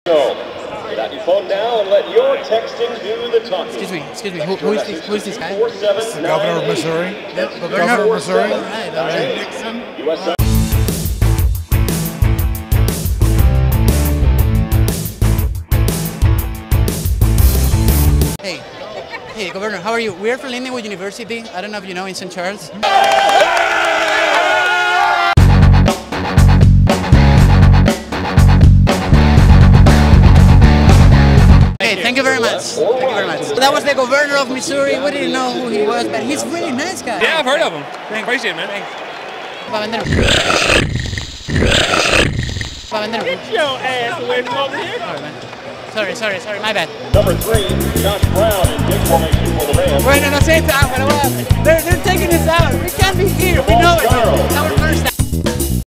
Go. Get out your phone now and let your texting do the talking. Excuse me. Who is this guy? The governor of Missouri. Governor of Missouri. All right. Nixon. Hey, Governor, how are you? We are from Lindenwood University. I don't know if you know, in St. Charles. Hey, thank you very much. Thank you very much. That was the governor of Missouri. We didn't know who he was, but he's a really nice guy. Yeah, I've heard of him. Appreciate it, man. Get your ass away from over here. Sorry, my bad. Number 3, Josh Brown in big formation for the Rams. Bueno, no sé, pero they're taking us out. We can't be here. We know it. It's our first